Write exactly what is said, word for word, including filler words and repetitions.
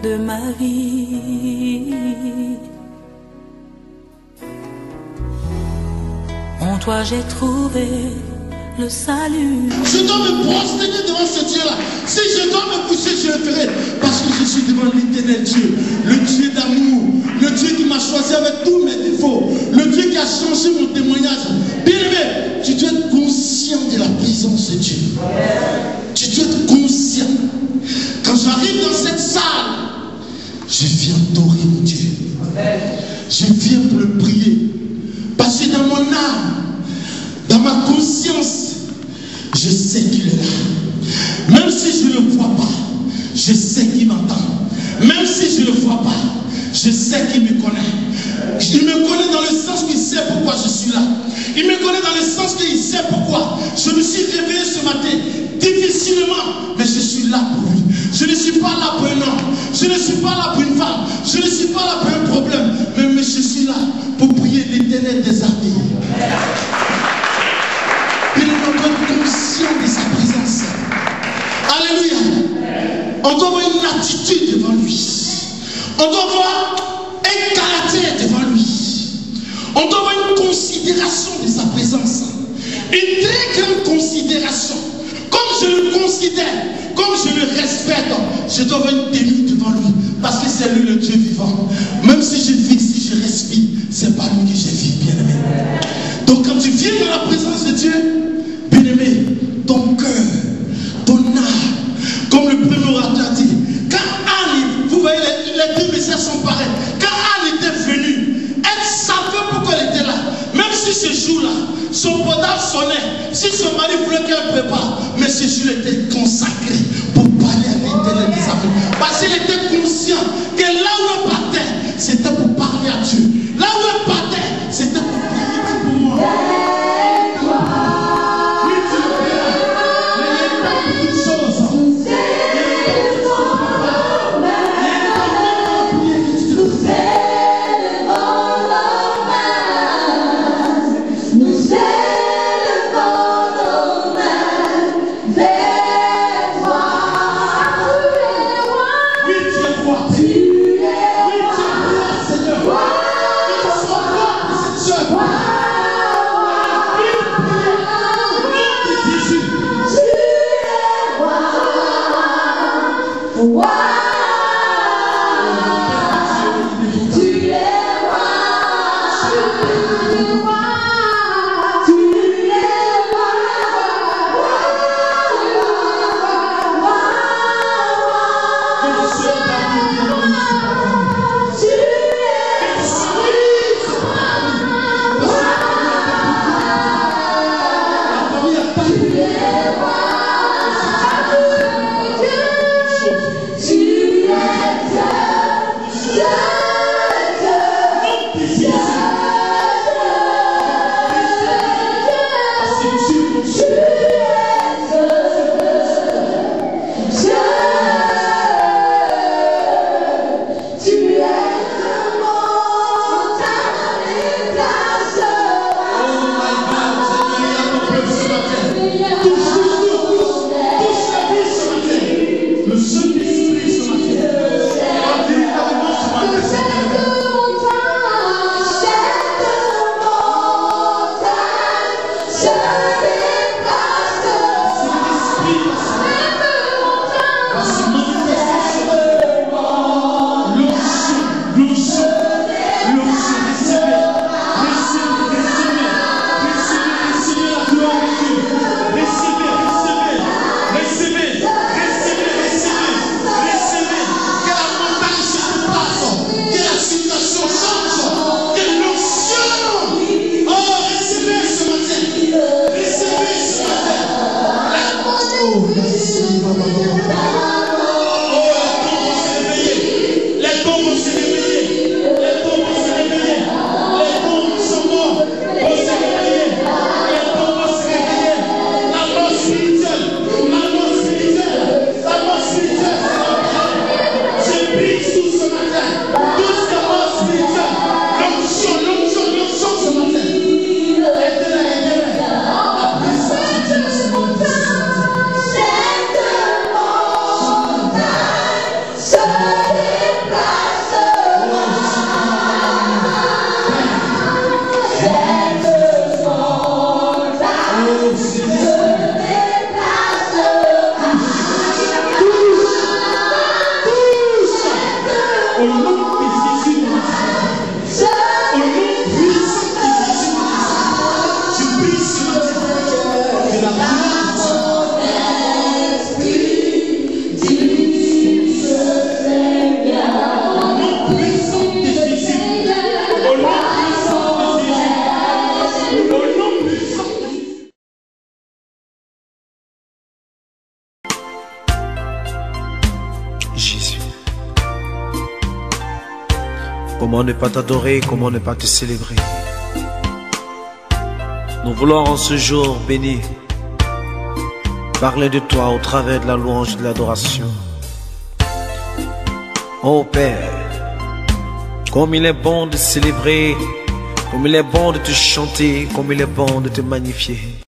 de ma vie. En toi j'ai trouvé le salut. Je dois me prosterner devant ce Dieu-là. Si je dois me pousser, je le ferai. Parce que je suis devant l'éternel Dieu. Le Dieu d'amour. Le Dieu qui m'a choisi avec tous mes défauts. Le Dieu qui a changé mon témoignage. Bien-aimé, tu dois être conscient de la présence de Dieu. Tu dois être conscient. Quand j'arrive dans cette salle, je viens adorer mon Dieu. Je viens pour le prier. Parce que dans mon âme, dans ma conscience, je sais qu'il est là. Même si je ne le vois pas, je sais qu'il m'entend. Même si je ne le vois pas, je sais qu'il me connaît. Il me connaît dans le sens qu'il sait pourquoi je suis là. Il me connaît dans le sens qu'il sait pourquoi. Je me suis réveillé ce matin, difficilement, mais je suis là pour lui. Je ne suis pas là pour un homme. Je ne suis pas là pour une femme. Je ne suis pas là pour un problème. Mais, mais je suis là pour prier l'Éternel des armées. Il doit être conscient de sa présence. Alléluia. On doit avoir une attitude devant lui. On doit avoir un caractère devant lui. On doit avoir une considération de sa présence. Une très grande considération. Comme je le considère, comme je le respecte, je dois avoir une tenue devant lui. Parce que c'est lui le Dieu vivant. Même si je vis, si je respire, c'est pas lui que je vis, bien aimé. Donc quand tu viens dans la présence de Dieu, bien aimé, ton cœur, ton âme, comme le premier orateur dit, quand Anne, vous voyez, les, les deux messages sont pareils. Quand Anne était venue, elle savait pourquoi elle était là. Même si ce jour-là, son portable sonnait, si son mari voulait qu'elle prépare, mais ce jour était consacré pour parler à l'Éternel des armées. Parce qu'elle était consciente que là où elle partait, c'était pour parler à Dieu. Là où elle partait, c'était pour prier pour moi. Oui, tu le feras. Mais il y a pas beaucoup de choses. Au nom de Jésus, au nom puissant de Jésus, je prie ce matin que la gloire de Dieu, au nom puissant de Jésus, au nom puissant de Jésus, au nom puissant de Jésus. Comment ne pas t'adorer, comment ne pas te célébrer. Nous voulons en ce jour béni parler de toi au travers de la louange et de l'adoration. Ô Père, comme il est bon de célébrer, comme il est bon de te chanter, comme il est bon de te magnifier.